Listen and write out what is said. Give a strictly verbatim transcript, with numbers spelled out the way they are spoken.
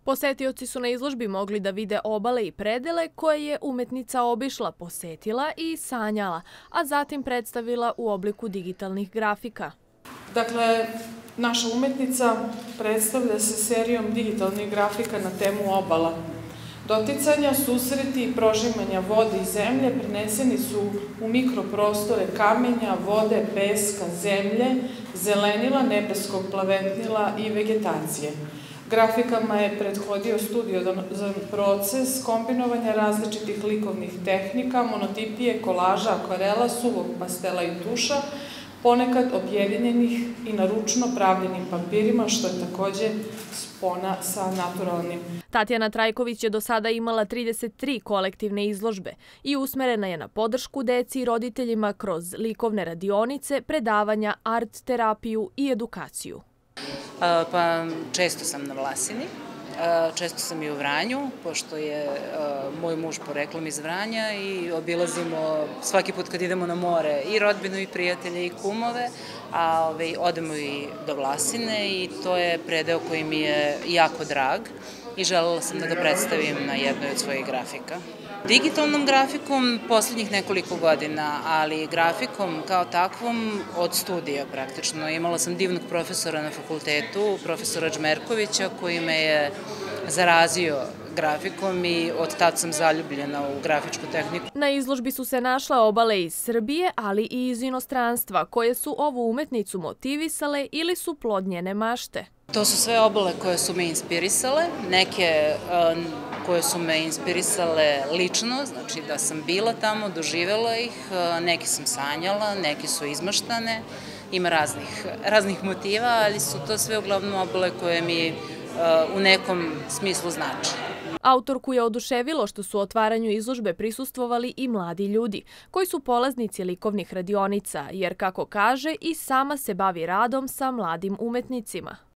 Posetioci su na izložbi mogli da vide obale i predele koje je umetnica obišla, posetila i sanjala, a zatim predstavila u obliku digitalnih grafika. Dakle, naša umetnica predstavlja se serijom digitalnih grafika na temu obala. Doticanja, susreti i prožimanja vode i zemlje preneseni su u mikroprostore kamenja, vode, peska, zemlje, zelenila, nebeskog plavetnila i vegetacije. Grafikama je prethodio studiozan proces kombinovanja različitih likovnih tehnika, monotipije, kolaža, akvarela, suvog pastela i tuša, ponekad objedinjenih i na ručno pravljenim papirima, što je takođe spona sa naturalnim. Tatjana Trajković je do sada imala trideset tri kolektivne izložbe i usmerena je na podršku deci i roditeljima kroz likovne radionice, predavanja, art terapiju i edukaciju. Pa često sam na Vlasini, često sam i u Vranju, pošto je moj muž poreklom iz Vranja i obilazimo svaki put kad idemo na more i rodbinu i prijatelje i kumove, a odemo i do Vlasine i to je predeo koji mi je jako drag i želela sam da ga predstavim na jednoj od svojih grafika. Digitalnom grafikom poslednjih nekoliko godina, ali grafikom kao takvom od studija praktično. Imala sam divnog profesora na fakultetu, profesora Džmerkovića, koji me je zarazio grafikom i od tad sam zaljubljena u grafičku tehniku. Na izložbi su se našle obale iz Srbije, ali i iz inostranstva, koje su ovu umetnicu motivisale ili su plod njene mašte. To su sve obale koje su me inspirisale, neke koje su me inspirisale lično, znači da sam bila tamo, doživela ih, neke sam sanjala, neke su izmaštane, ima raznih, raznih motiva, ali su to sve uglavnom obale koje mi u nekom smislu znače. Autorku je oduševilo što su u otvaranju izložbe prisustvovali i mladi ljudi, koji su polaznici likovnih radionica, jer, kako kaže, i sama se bavi radom sa mladim umetnicima.